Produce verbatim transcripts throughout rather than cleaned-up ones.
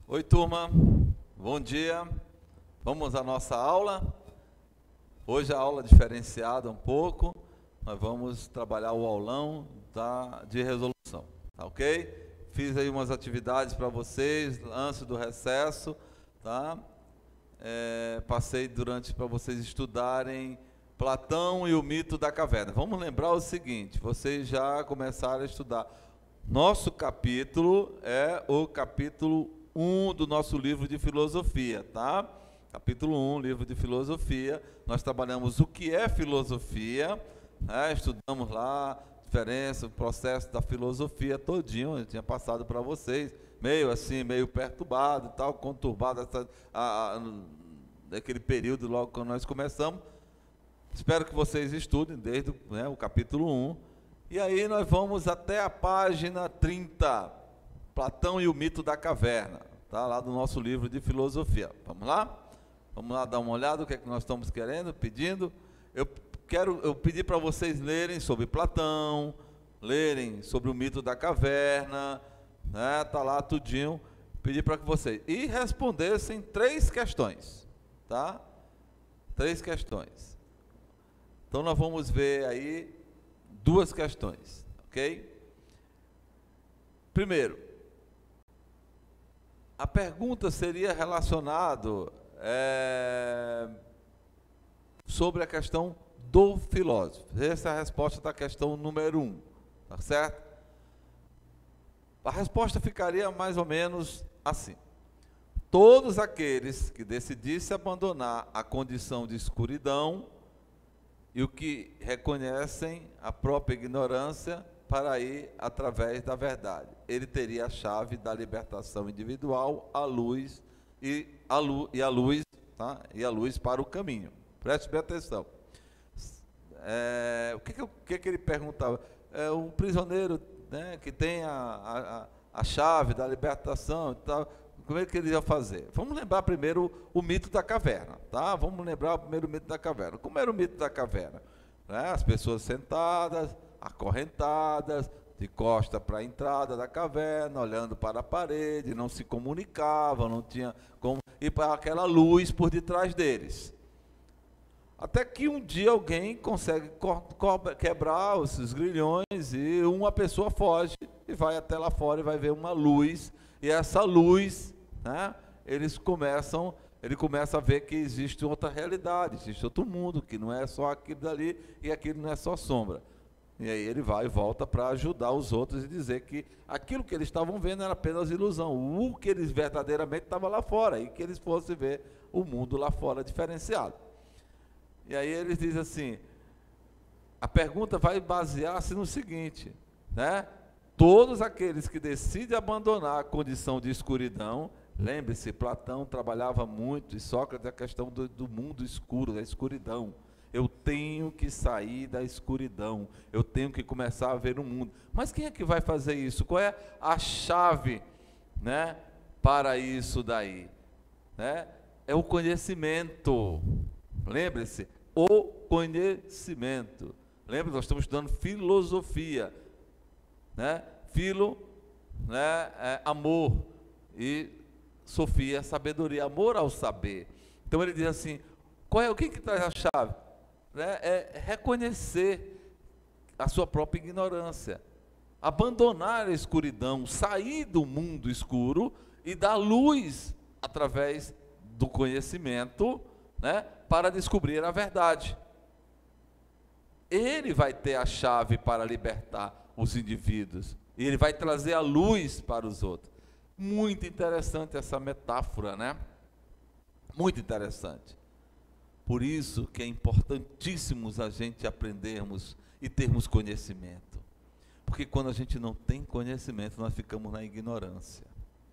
Oi, turma, bom dia. Vamos à nossa aula. Hoje a aula é diferenciada um pouco. Nós vamos trabalhar o aulão da, de resolução, tá ok? Fiz aí umas atividades para vocês antes do recesso, tá? É, passei durante para vocês estudarem Platão e o mito da caverna. Vamos lembrar o seguinte: vocês já começaram a estudar. Nosso capítulo é o capítulo um do nosso livro de filosofia, tá? Capítulo um, livro de filosofia. Nós trabalhamos o que é filosofia, né? Estudamos lá a diferença, o processo da filosofia todinho. Eu tinha passado para vocês, meio assim, meio perturbado e tal, conturbado essa, a, a, naquele período logo quando nós começamos. Espero que vocês estudem desde, né, o capítulo um. E aí nós vamos até a página trinta, Platão e o mito da caverna, tá? Lá do nosso livro de filosofia. Vamos lá? Vamos lá dar uma olhada, o que é que nós estamos querendo, pedindo. Eu quero, eu pedi para vocês lerem sobre Platão, lerem sobre o mito da caverna, né? Tá lá tudinho. Pedi para que vocês e respondessem três questões, tá? Três questões. Então nós vamos ver aí duas questões, ok? Primeiro, a pergunta seria relacionada é, sobre a questão do filósofo. Essa é a resposta da questão número um, tá certo? A resposta ficaria mais ou menos assim: todos aqueles que decidissem abandonar a condição de escuridão e o que reconhecem a própria ignorância para ir através da verdade, ele teria a chave da libertação individual, a luz e a luz, e a luz, tá? E a luz para o caminho. Preste bem atenção. É, o que, que, que, que ele perguntava? É, um prisioneiro, né, que tem a, a, a chave da libertação e tal, como é que ele ia fazer? Vamos lembrar primeiro o, o mito da caverna, tá? Vamos lembrar primeiro o mito da caverna. Como era o mito da caverna? Né? As pessoas sentadas, acorrentadas, de costa para a entrada da caverna, olhando para a parede, não se comunicavam, não tinha como, e para aquela luz por detrás deles. Até que um dia alguém consegue quebrar esses grilhões e uma pessoa foge e vai até lá fora e vai ver uma luz, e essa luz, né, eles começam, ele começa a ver que existe outra realidade, existe outro mundo, que não é só aquilo dali e aquilo não é só sombra. E aí ele vai e volta para ajudar os outros e dizer que aquilo que eles estavam vendo era apenas ilusão, o que eles verdadeiramente estavam lá fora, e que eles fossem ver o mundo lá fora diferenciado. E aí eles dizem assim, a pergunta vai basear-se no seguinte, né? Todos aqueles que decidem abandonar a condição de escuridão, lembre-se, Platão trabalhava muito, e Sócrates, a questão do, do mundo escuro, da escuridão. Eu tenho que sair da escuridão, eu tenho que começar a ver o mundo. Mas quem é que vai fazer isso? Qual é a chave, né, para isso daí? Né? É o conhecimento. Lembre-se, o conhecimento. Lembre-se, nós estamos estudando filosofia. Né? Filo, né, é amor, e Sofia, sabedoria, amor ao saber. Então ele diz assim, qual é, o que que traz a chave? Né? É reconhecer a sua própria ignorância, abandonar a escuridão, sair do mundo escuro e dar luz através do conhecimento, né, para descobrir a verdade. Ele vai ter a chave para libertar os indivíduos, e ele vai trazer a luz para os outros. Muito interessante essa metáfora, né? Muito interessante. Por isso que é importantíssimo a gente aprendermos e termos conhecimento. Porque quando a gente não tem conhecimento, nós ficamos na ignorância.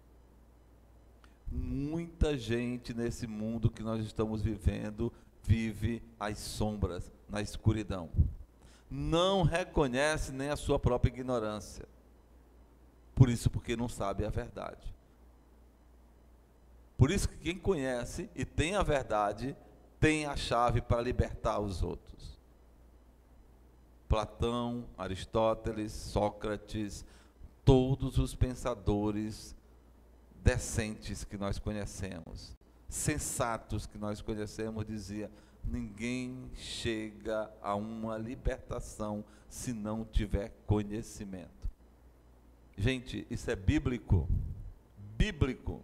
Muita gente nesse mundo que nós estamos vivendo, vive às sombras, na escuridão. Não reconhece nem a sua própria ignorância. Por isso, porque não sabe a verdade. Por isso que quem conhece e tem a verdade, tem a chave para libertar os outros. Platão, Aristóteles, Sócrates, todos os pensadores decentes que nós conhecemos, sensatos que nós conhecemos, dizia: ninguém chega a uma libertação se não tiver conhecimento. Gente, isso é bíblico, bíblico.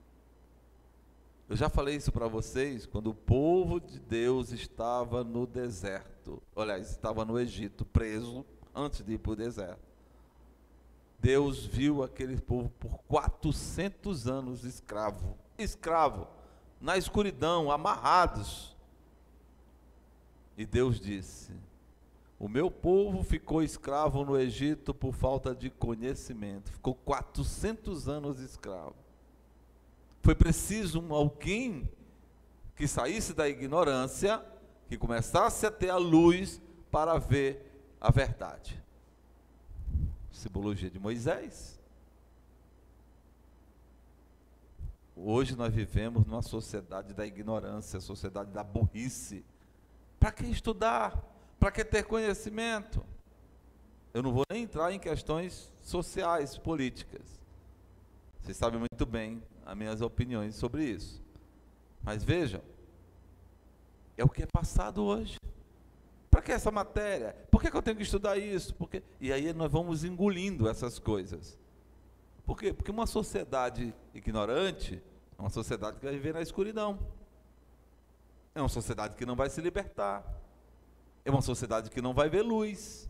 Eu já falei isso para vocês, quando o povo de Deus estava no deserto, aliás, estava no Egito, preso, antes de ir para o deserto. Deus viu aquele povo por quatrocentos anos escravo, escravo, na escuridão, amarrados. E Deus disse: o meu povo ficou escravo no Egito por falta de conhecimento, ficou quatrocentos anos escravo. Foi preciso um, alguém que saísse da ignorância, que começasse a ter a luz para ver a verdade. Simbologia de Moisés. Hoje nós vivemos numa sociedade da ignorância, sociedade da burrice. Para que estudar? Para que ter conhecimento? Eu não vou nem entrar em questões sociais, políticas. Vocês sabem muito bem as minhas opiniões sobre isso. Mas vejam, é o que é passado hoje. Para que essa matéria? Por que, que eu tenho que estudar isso? Porque... E aí nós vamos engolindo essas coisas. Por quê? Porque uma sociedade ignorante é uma sociedade que vai viver na escuridão. É uma sociedade que não vai se libertar. É uma sociedade que não vai ver luz.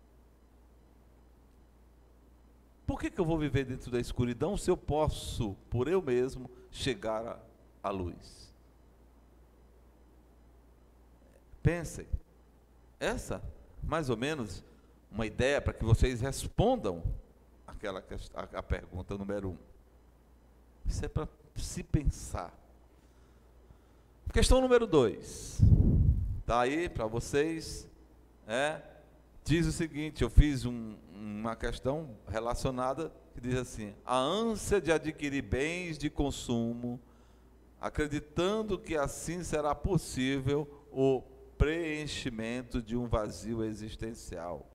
Por que, que eu vou viver dentro da escuridão se eu posso, por eu mesmo, chegar à luz? Pensem. Essa, mais ou menos, uma ideia para que vocês respondam aquela, a, a pergunta número um. Isso é para se pensar. Questão número dois. Está aí para vocês. É, diz o seguinte, eu fiz um, uma questão relacionada que diz assim: a ânsia de adquirir bens de consumo, acreditando que assim será possível o preenchimento de um vazio existencial.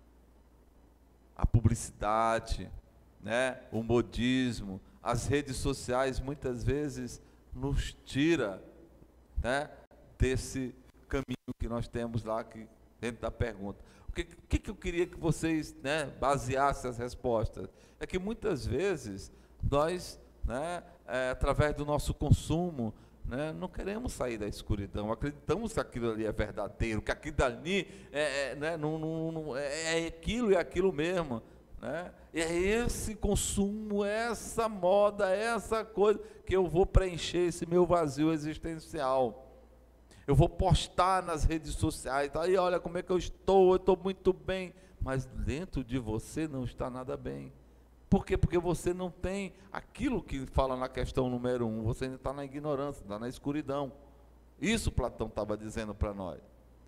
A publicidade, né, o modismo, as redes sociais muitas vezes nos tira, né, desse caminho que nós temos lá que, dentro da pergunta. O que, que, que eu queria que vocês, né, baseassem as respostas? É que muitas vezes nós, né, é, através do nosso consumo, né, não queremos sair da escuridão, acreditamos que aquilo ali é verdadeiro, que aquilo ali é, é, né, não, não, não, é, é aquilo e é aquilo mesmo, né? É esse consumo, essa moda, essa coisa que eu vou preencher esse meu vazio existencial. Eu vou postar nas redes sociais, aí olha como é que eu estou, eu estou muito bem, mas dentro de você não está nada bem. Por quê? Porque você não tem aquilo que fala na questão número um, você ainda está na ignorância, está na escuridão. Isso Platão estava dizendo para nós.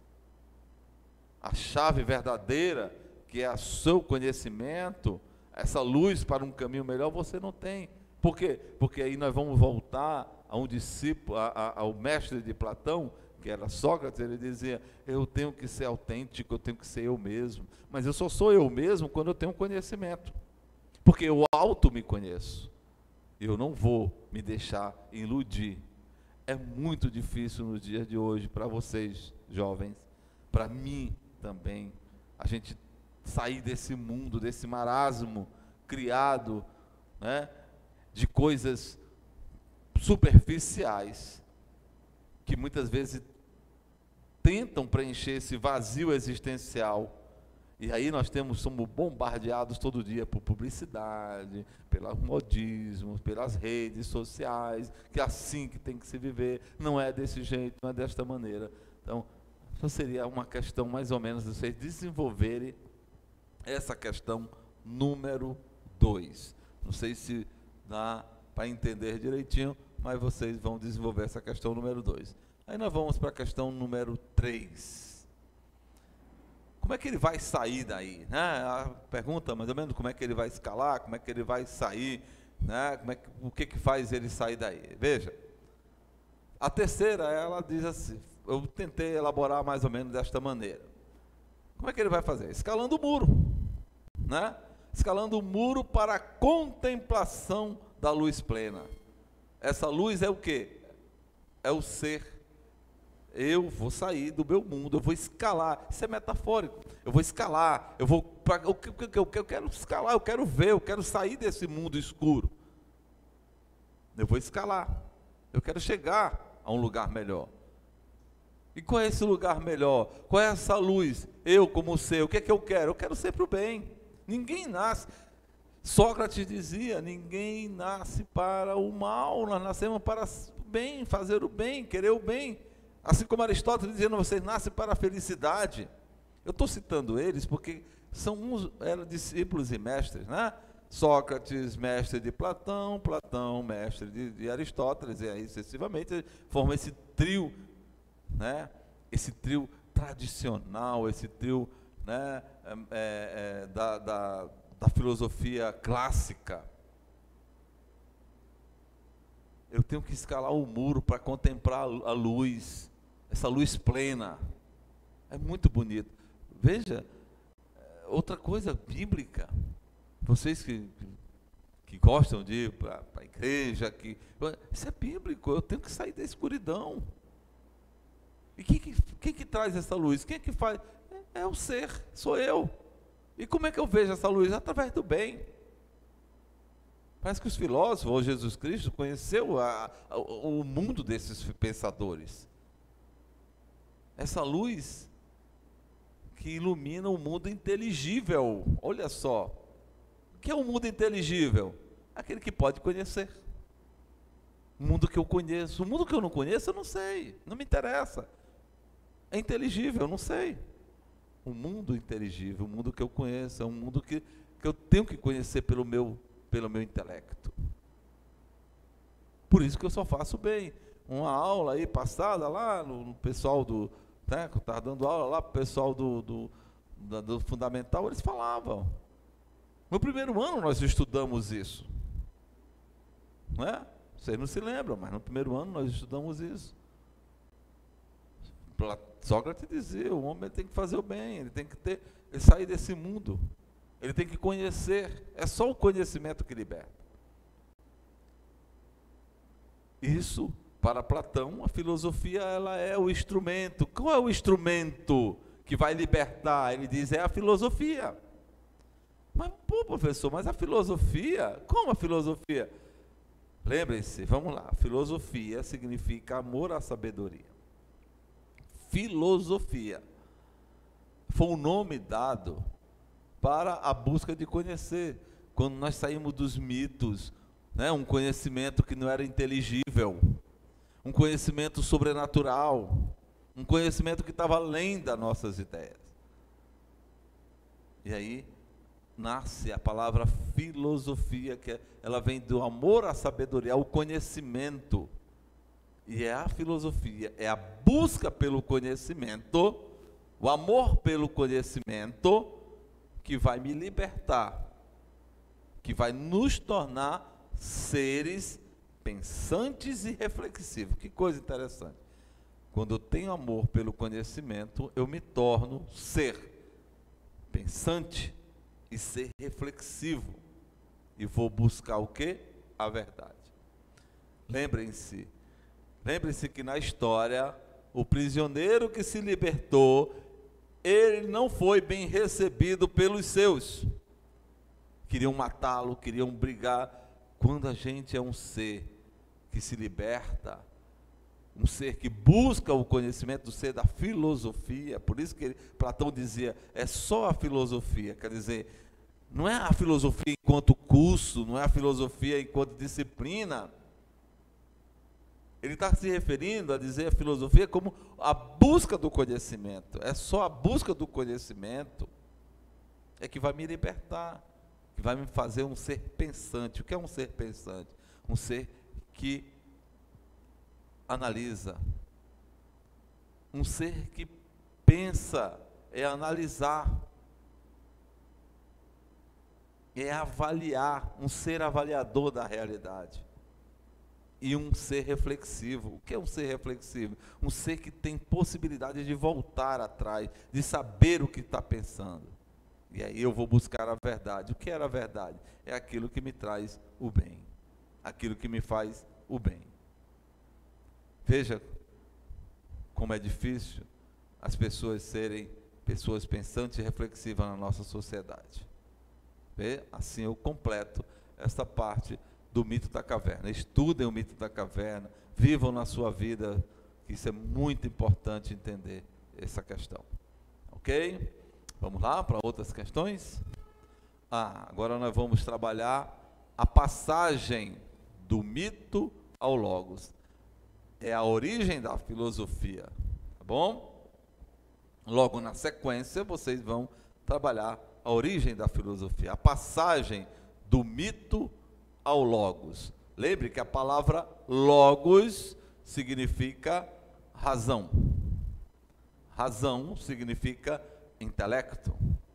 A chave verdadeira, que é o seu conhecimento, essa luz para um caminho melhor, você não tem. Por quê? Porque aí nós vamos voltar a um discípulo, a, a, ao mestre de Platão, que era Sócrates. Ele dizia: eu tenho que ser autêntico, eu tenho que ser eu mesmo, mas eu só sou eu mesmo quando eu tenho conhecimento. Porque eu auto me conheço, eu não vou me deixar iludir. É muito difícil nos dias de hoje para vocês, jovens, para mim também, a gente sair desse mundo, desse marasmo criado, né, de coisas superficiais, que muitas vezes tentam preencher esse vazio existencial. E aí nós temos, somos bombardeados todo dia por publicidade, pelo modismo, pelas redes sociais, que é assim que tem que se viver, não é desse jeito, não é desta maneira. Então, só seria uma questão mais ou menos de vocês desenvolverem essa questão número dois. Não sei se dá para entender direitinho, mas vocês vão desenvolver essa questão número dois. Aí nós vamos para a questão número três. Como é que ele vai sair daí? Né? A pergunta, mais ou menos, como é que ele vai escalar, como é que ele vai sair, né? Como é que, o que, que faz ele sair daí? Veja, a terceira, ela diz assim, eu tentei elaborar mais ou menos desta maneira. Como é que ele vai fazer? Escalando o muro, né? Escalando o muro para a contemplação da luz plena. Essa luz é o quê? É o ser. Eu vou sair do meu mundo, eu vou escalar. Isso é metafórico. Eu vou escalar, eu vou pra, eu, eu, eu, eu quero escalar, eu quero ver, eu quero sair desse mundo escuro. Eu vou escalar. Eu quero chegar a um lugar melhor. E qual é esse lugar melhor? Qual é essa luz? Eu como ser, o que é que eu quero? Eu quero ser para o bem. Ninguém nasce. Sócrates dizia, ninguém nasce para o mal, nós nascemos para o bem, fazer o bem, querer o bem. Assim como Aristóteles dizia, você nasce para a felicidade. Eu estou citando eles porque são uns, eram discípulos e mestres, né? Sócrates, mestre de Platão, Platão, mestre de, de Aristóteles, e aí sucessivamente formam esse trio, né? Esse trio tradicional, esse trio, né? é, é, da, da, da filosofia clássica. Eu tenho que escalar o muro para contemplar a luz, essa luz plena. É muito bonito. Veja, outra coisa bíblica. Vocês que, que gostam de ir para a igreja, que, isso é bíblico, eu tenho que sair da escuridão. E quem que, quem que traz essa luz? Quem é que faz? É, é o ser, sou eu. E como é que eu vejo essa luz? Através do bem. Parece que os filósofos, ou Jesus Cristo, conheceu a, a, o mundo desses pensadores. Essa luz que ilumina o mundo inteligível. Olha só. O que é um mundo inteligível? Aquele que pode conhecer. O mundo que eu conheço. O mundo que eu não conheço, eu não sei. Não me interessa. É inteligível, eu não sei. O mundo inteligível, o mundo que eu conheço, é um mundo que, que eu tenho que conhecer pelo meu, pelo meu intelecto. Por isso que eu só faço bem. Uma aula aí passada lá no, no pessoal do... Né, que eu estava dando aula lá para o pessoal do, do, do, do fundamental, eles falavam. No primeiro ano nós estudamos isso. Não é? Vocês não se lembram, mas no primeiro ano nós estudamos isso. Sócrates dizia, o homem tem que fazer o bem, ele tem que ter, ele sair desse mundo, ele tem que conhecer, é só o conhecimento que liberta. Isso, para Platão, a filosofia ela é o instrumento. Qual é o instrumento que vai libertar? Ele diz, é a filosofia. Mas, pô, professor, mas a filosofia, como a filosofia? Lembrem-se, vamos lá, filosofia significa amor à sabedoria. Filosofia foi um nome dado para a busca de conhecer. Quando nós saímos dos mitos, né, um conhecimento que não era inteligível, um conhecimento sobrenatural, um conhecimento que estava além das nossas ideias. E aí nasce a palavra filosofia, que é, ela vem do amor à sabedoria, ao conhecimento. E é a filosofia, é a busca pelo conhecimento, o amor pelo conhecimento, que vai me libertar, que vai nos tornar seres pensantes e reflexivos. Que coisa interessante. Quando eu tenho amor pelo conhecimento, eu me torno ser pensante e ser reflexivo. E vou buscar o quê? A verdade. Lembrem-se, lembrem-se que na história, o prisioneiro que se libertou, ele não foi bem recebido pelos seus. Queriam matá-lo, queriam brigar. Quando a gente é um ser que se liberta, um ser que busca o conhecimento do ser da filosofia, por isso que ele, Platão dizia, é só a filosofia, quer dizer, não é a filosofia enquanto curso, não é a filosofia enquanto disciplina. Ele está se referindo a dizer a filosofia como a busca do conhecimento. É só a busca do conhecimento é que vai me libertar, que vai me fazer um ser pensante. O que é um ser pensante? Um ser que analisa. Um ser que pensa, é analisar, é avaliar, um ser avaliador da realidade. E um ser reflexivo. O que é um ser reflexivo? Um ser que tem possibilidade de voltar atrás, de saber o que está pensando. E aí eu vou buscar a verdade. O que era a verdade? É aquilo que me traz o bem. aquilo que me faz o bem. Veja como é difícil as pessoas serem pessoas pensantes e reflexivas na nossa sociedade. Vê? Assim eu completo esta parte do mito da caverna. Estudem o mito da caverna, vivam na sua vida, que isso é muito importante entender essa questão. Ok? Vamos lá para outras questões? Ah, agora nós vamos trabalhar a passagem do mito ao logos. É a origem da filosofia, tá bom? Logo na sequência, vocês vão trabalhar a origem da filosofia, a passagem do mito ao logos. Lembre que a palavra logos significa razão. Razão significa intelecto.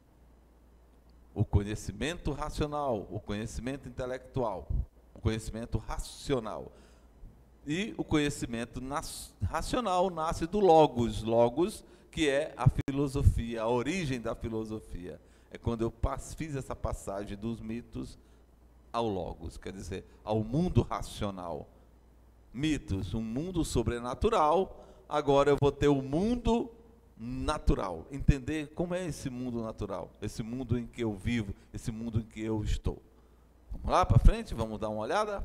O conhecimento racional, o conhecimento intelectual, o conhecimento racional. E o conhecimento nas, racional nasce do logos, logos que é a filosofia, a origem da filosofia. É quando eu pass, fiz essa passagem dos mitos ao logos, quer dizer, ao mundo racional. Mitos, um mundo sobrenatural, agora eu vou ter o mundo natural, entender como é esse mundo natural, esse mundo em que eu vivo, esse mundo em que eu estou. Vamos lá para frente, vamos dar uma olhada?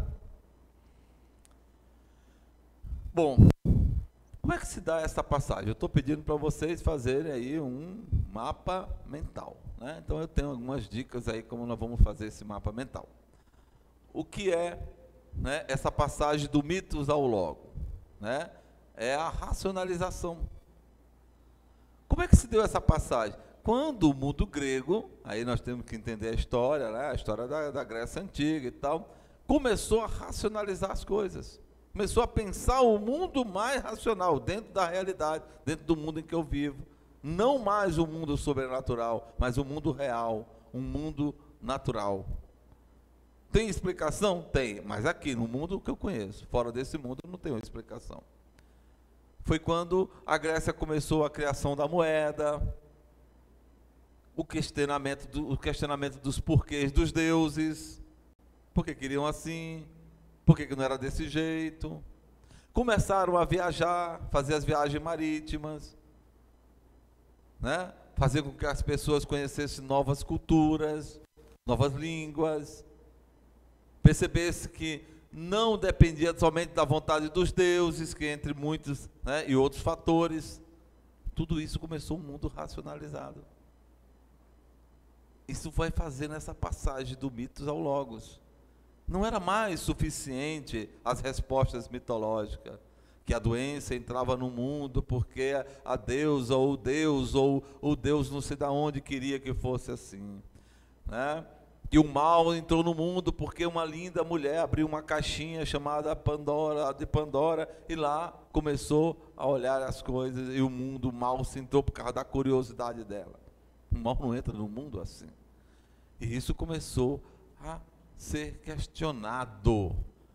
Bom, como é que se dá essa passagem? Eu estou pedindo para vocês fazerem aí um mapa mental, né? Então eu tenho algumas dicas aí como nós vamos fazer esse mapa mental. O que é, né, essa passagem do mitos ao logo, né? É a racionalização. Como é que se deu essa passagem? Quando o mundo grego, aí nós temos que entender a história, né? A história da, da Grécia Antiga e tal, começou a racionalizar as coisas. Começou a pensar o mundo mais racional, dentro da realidade, dentro do mundo em que eu vivo. Não mais o mundo sobrenatural, mas o mundo real, um mundo natural. Tem explicação? Tem, mas aqui no mundo que eu conheço, fora desse mundo não tem uma explicação. Foi quando a Grécia começou a criação da moeda, o questionamento, do, o questionamento dos porquês dos deuses, por que queriam assim, por que não era desse jeito. Começaram a viajar, fazer as viagens marítimas, né? Fazer com que as pessoas conhecessem novas culturas, novas línguas, percebesse que não dependia somente da vontade dos deuses, que entre muitos, né, e outros fatores, tudo isso começou um mundo racionalizado. Isso vai fazendo essa passagem do mitos ao logos. Não era mais suficiente as respostas mitológicas, que a doença entrava no mundo porque a deusa ou o deus ou o deus não sei de onde queria que fosse assim, né? E o mal entrou no mundo porque uma linda mulher abriu uma caixinha chamada Pandora, de Pandora, e lá começou a olhar as coisas, e o mundo, o mal se entrou por causa da curiosidade dela. O mal não entra no mundo assim. E isso começou a ser questionado.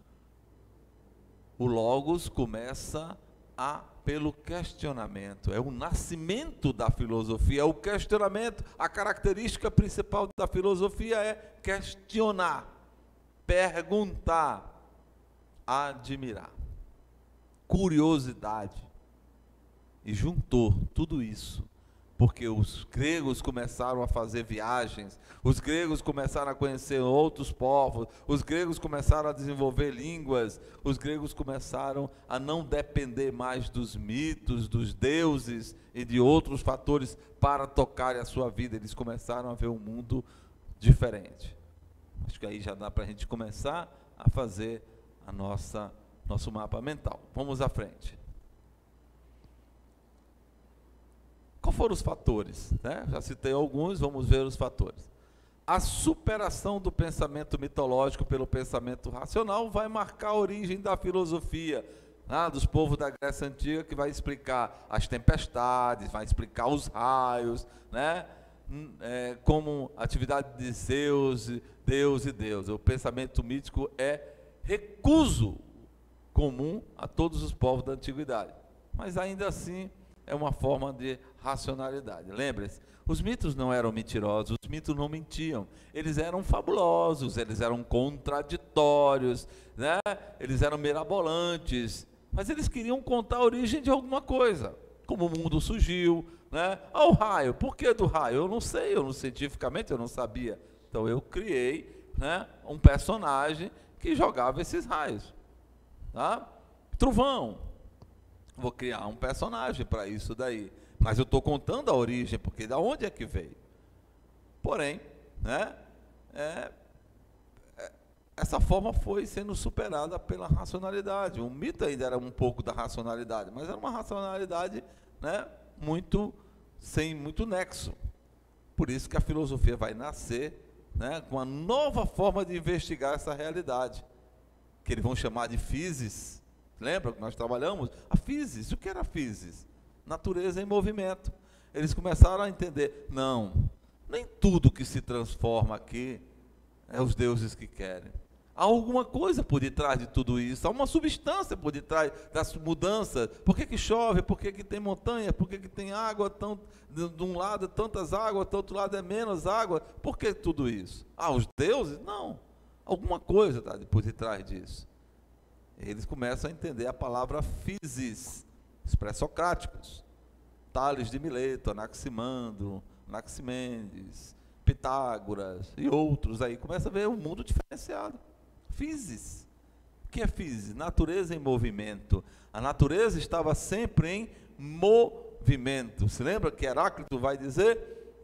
O logos começa a pelo questionamento, é o nascimento da filosofia, é o questionamento. A característica principal da filosofia é questionar, perguntar, admirar, curiosidade. E juntou tudo isso, porque os gregos começaram a fazer viagens, os gregos começaram a conhecer outros povos, os gregos começaram a desenvolver línguas, os gregos começaram a não depender mais dos mitos, dos deuses e de outros fatores para tocarem a sua vida. Eles começaram a ver um mundo diferente. Acho que aí já dá para a gente começar a fazer a nossa, nosso mapa mental. Vamos à frente. Quais foram os fatores, né? Já citei alguns, vamos ver os fatores. A superação do pensamento mitológico pelo pensamento racional vai marcar a origem da filosofia, né, dos povos da Grécia Antiga, que vai explicar as tempestades, vai explicar os raios, né, é, como atividade de Zeus, Deus e Deus. O pensamento mítico é recuso comum a todos os povos da antiguidade, mas ainda assim é uma forma de racionalidade. Lembre-se, os mitos não eram mentirosos, os mitos não mentiam, eles eram fabulosos, eles eram contraditórios, né? Eles eram mirabolantes, mas eles queriam contar a origem de alguma coisa, como o mundo surgiu, né? Ah, o raio, por que do raio? Eu não sei, eu não, cientificamente eu não sabia. Então eu criei, né, um personagem que jogava esses raios. Tá? Trovão, vou criar um personagem para isso daí, mas eu estou contando a origem, porque da onde é que veio? Porém, né, é, é, essa forma foi sendo superada pela racionalidade. O mito ainda era um pouco da racionalidade, mas era uma racionalidade, né, muito, sem muito nexo. Por isso que a filosofia vai nascer, né, com uma nova forma de investigar essa realidade, que eles vão chamar de physis. Lembra que nós trabalhamos? A physis. O que era a physis? Natureza em movimento. Eles começaram a entender, não, nem tudo que se transforma aqui é os deuses que querem. Há alguma coisa por detrás de tudo isso, há uma substância por detrás das mudanças. Por que que chove? Por que que tem montanha? Por que que tem água? Tão, de, de um lado é tantas águas, do outro lado é menos água. Por que tudo isso? Ah, os deuses? Não. Alguma coisa está por detrás disso. Eles começam a entender a palavra physis, os pré-socráticos. Tales de Mileto, Anaximandro, Anaximenes, Pitágoras e outros aí. Começa a ver um mundo diferenciado. Physis. O que é physis? Natureza em movimento. A natureza estava sempre em movimento. Se lembra que Heráclito vai dizer?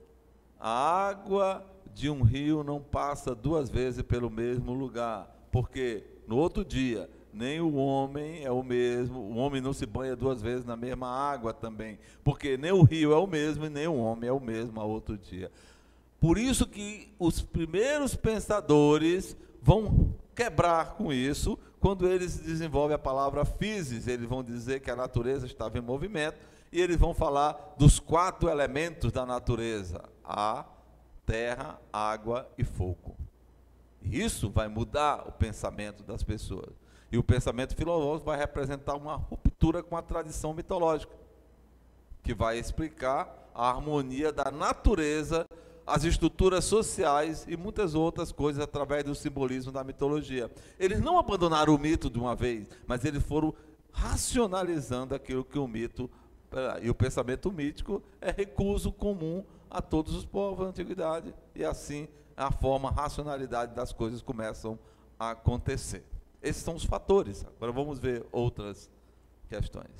A água de um rio não passa duas vezes pelo mesmo lugar, porque no outro dia nem o homem é o mesmo, o homem não se banha duas vezes na mesma água também, porque nem o rio é o mesmo e nem o homem é o mesmo a outro dia. Por isso que os primeiros pensadores vão quebrar com isso, quando eles desenvolvem a palavra physis. Eles vão dizer que a natureza estava em movimento, e eles vão falar dos quatro elementos da natureza: ar, terra, água e fogo. Isso vai mudar o pensamento das pessoas. E o pensamento filosófico vai representar uma ruptura com a tradição mitológica, que vai explicar a harmonia da natureza, as estruturas sociais e muitas outras coisas através do simbolismo da mitologia. Eles não abandonaram o mito de uma vez, mas eles foram racionalizando aquilo que o mito... E o pensamento mítico é recurso comum a todos os povos da antiguidade, e assim a forma, a racionalidade das coisas começam a acontecer. Esses são os fatores. Agora vamos ver outras questões.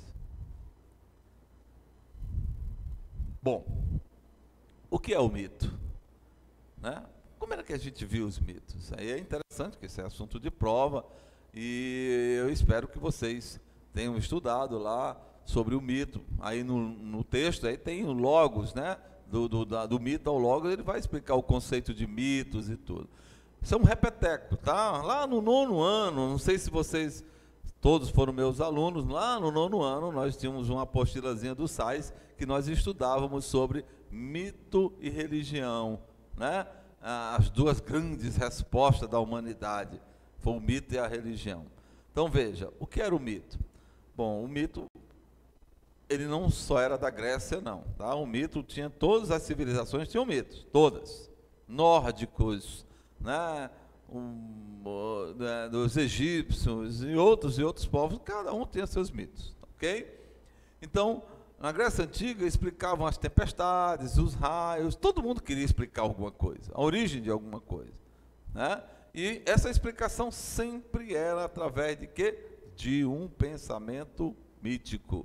Bom, o que é o mito? Né? Como era que a gente viu os mitos? Aí é interessante, que esse é assunto de prova, e eu espero que vocês tenham estudado lá sobre o mito. Aí no, no texto aí tem o logos, né? Do, do, da, do mito ao logos, ele vai explicar o conceito de mitos e tudo. Isso é um repeteco, tá? Lá no nono ano, não sei se vocês todos foram meus alunos, lá no nono ano nós tínhamos uma apostilazinha do Sais, que nós estudávamos sobre mito e religião, né? As duas grandes respostas da humanidade, foi o mito e a religião. Então veja, o que era o mito? Bom, o mito, ele não só era da Grécia, não, tá? O mito tinha, todas as civilizações tinham mitos, todas, nórdicos, né? Um, né, dos egípcios e outros e outros povos, cada um tinha seus mitos, ok? Então, na Grécia Antiga explicavam as tempestades, os raios, todo mundo queria explicar alguma coisa, a origem de alguma coisa, né? E essa explicação sempre era através de quê? De um pensamento mítico.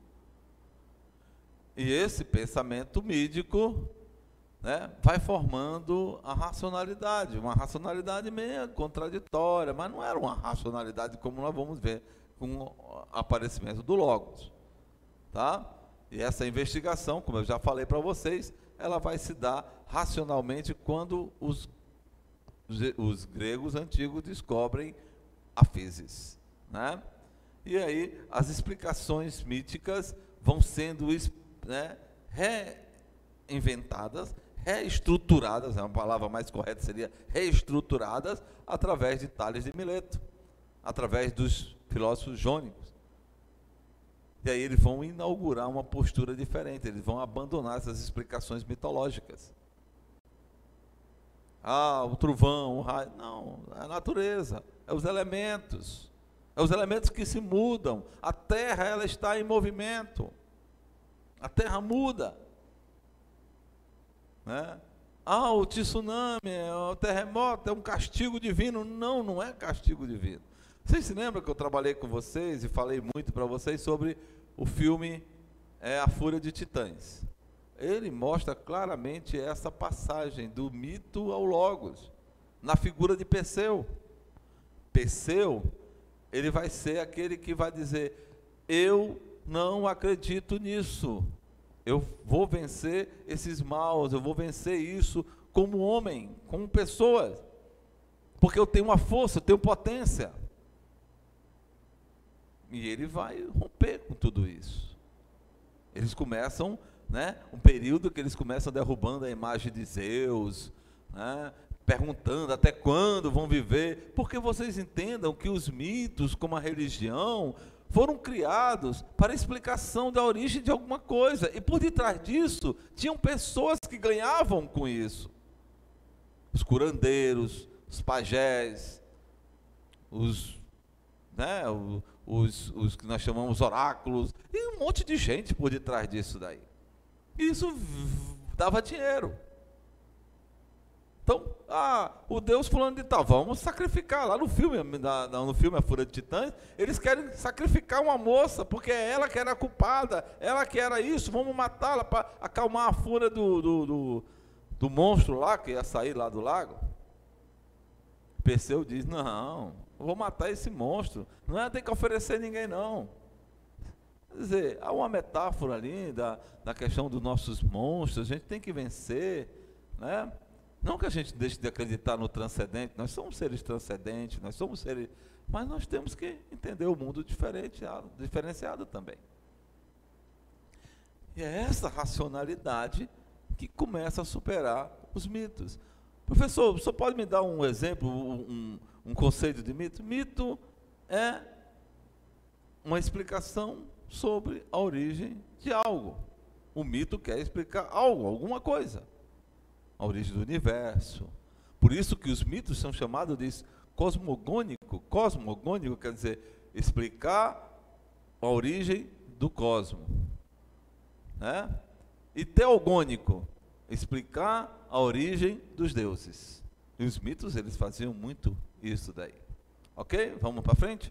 E esse pensamento mítico, né, vai formando a racionalidade, uma racionalidade meio contraditória, mas não era uma racionalidade como nós vamos ver com o aparecimento do Logos, tá? E essa investigação, como eu já falei para vocês, ela vai se dar racionalmente quando os, os gregos antigos descobrem a physis, né? E aí as explicações míticas vão sendo, né, reinventadas, reestruturadas, é uma palavra mais correta, seria reestruturadas, através de Tales de Mileto, através dos filósofos jônicos. E aí eles vão inaugurar uma postura diferente, eles vão abandonar essas explicações mitológicas. Ah, o trovão, o raio. Não, é a natureza, é os elementos. É os elementos que se mudam. A terra, ela está em movimento. A terra muda. Né? Ah, o tsunami, o terremoto é um castigo divino. Não, não é castigo divino. Vocês se lembram que eu trabalhei com vocês e falei muito para vocês sobre o filme é, A Fúria de Titãs? Ele mostra claramente essa passagem do mito ao logos, na figura de Perseu. Perseu, ele vai ser aquele que vai dizer, eu não acredito nisso, eu vou vencer esses maus, eu vou vencer isso como homem, como pessoa, porque eu tenho uma força, eu tenho potência. E ele vai romper com tudo isso. Eles começam, né, um período que eles começam derrubando a imagem de Zeus, né, perguntando até quando vão viver, porque vocês entendam que os mitos, como a religião, foram criados para a explicação da origem de alguma coisa, e por detrás disso, tinham pessoas que ganhavam com isso. Os curandeiros, os pajés, os, né, os, os que nós chamamos oráculos, e um monte de gente por detrás disso daí. Isso dava dinheiro. Então, ah, o Deus fulano de tal, vamos sacrificar. Lá no filme, na, no filme A Fúria de Titãs, eles querem sacrificar uma moça, porque é ela que era a culpada, ela que era isso, vamos matá-la para acalmar a fúria do, do, do, do monstro lá, que ia sair lá do lago. Perseu diz, não, eu vou matar esse monstro, não é ter que oferecer ninguém não. Quer dizer, há uma metáfora ali da, da questão dos nossos monstros, a gente tem que vencer, né? Não que a gente deixe de acreditar no transcendente, nós somos seres transcendentes, nós somos seres, mas nós temos que entender o mundo diferenciado, diferenciado também. E é essa racionalidade que começa a superar os mitos. Professor, o senhor pode me dar um exemplo, um, um conceito de mito? Mito é uma explicação sobre a origem de algo. O mito quer explicar algo, alguma coisa. A origem do universo. Por isso que os mitos são chamados de cosmogônico. Cosmogônico quer dizer explicar a origem do cosmo, né? E teogônico, explicar a origem dos deuses. E os mitos, eles faziam muito isso daí. Ok? Vamos para frente?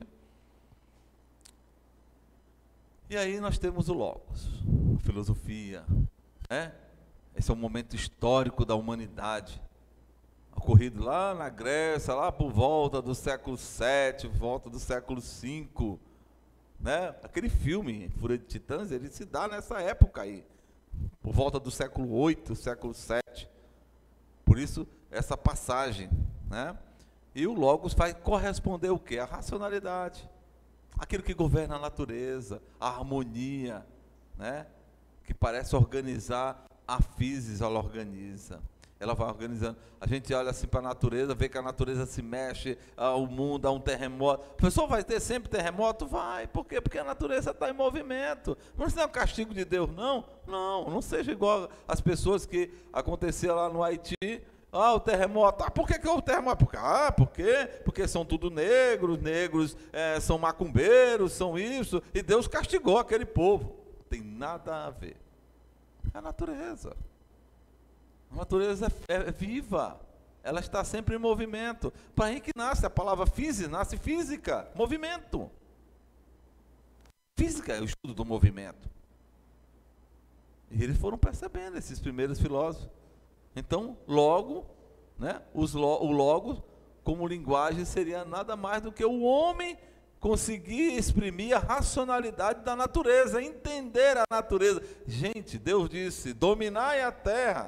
E aí nós temos o Logos, a filosofia, né? Esse é um momento histórico da humanidade, ocorrido lá na Grécia, lá por volta do século sete, volta do século cinco, né? Aquele filme, Fúria de Titãs, ele se dá nessa época aí, por volta do século oito, século sete. Por isso, essa passagem, né? E o Logos vai corresponder o quê? A racionalidade, aquilo que governa a natureza, a harmonia, né? Que parece organizar. A física, ela organiza, ela vai organizando. A gente olha assim para a natureza, vê que a natureza se mexe, ah, o mundo, há um terremoto. O pessoal vai ter sempre terremoto? Vai. Por quê? Porque a natureza está em movimento. Mas isso não é um castigo de Deus, não? Não, não seja igual as pessoas que acontecia lá no Haiti. Ah, o terremoto. Ah, por que que é o terremoto? Porque, ah, por quê? Porque são tudo negros, negros é, são macumbeiros, são isso, e Deus castigou aquele povo. Não tem nada a ver. É a natureza. A natureza é, é viva. Ela está sempre em movimento. Para aí que nasce a palavra física, nasce física, movimento. Física é o estudo do movimento. E eles foram percebendo, esses primeiros filósofos. Então, logo, né, os lo, o logo, como linguagem, seria nada mais do que o homem conseguir exprimir a racionalidade da natureza, entender a natureza. Gente, Deus disse, dominai a terra.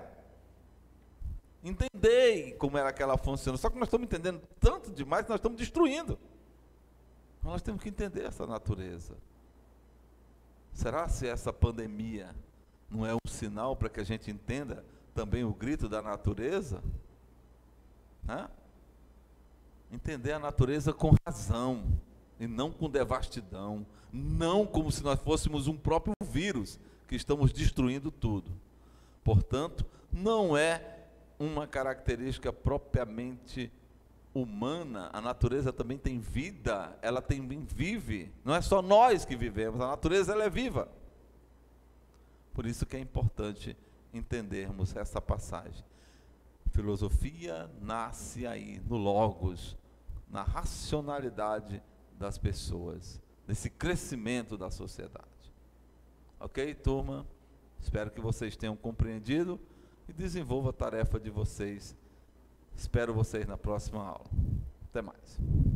Entendei como era que ela funciona. Só que nós estamos entendendo tanto demais que nós estamos destruindo. Nós temos que entender essa natureza. Será se essa pandemia não é um sinal para que a gente entenda também o grito da natureza? Hã? Entender a natureza com razão. e não com devastidão, não como se nós fôssemos um próprio vírus que estamos destruindo tudo. Portanto, não é uma característica propriamente humana. A natureza também tem vida, ela também vive, não é só nós que vivemos, a natureza ela é viva. Por isso que é importante entendermos essa passagem. Filosofia nasce aí, no logos, na racionalidade das pessoas, nesse crescimento da sociedade. Ok, turma? Espero que vocês tenham compreendido e desenvolvam a tarefa de vocês. Espero vocês na próxima aula. Até mais.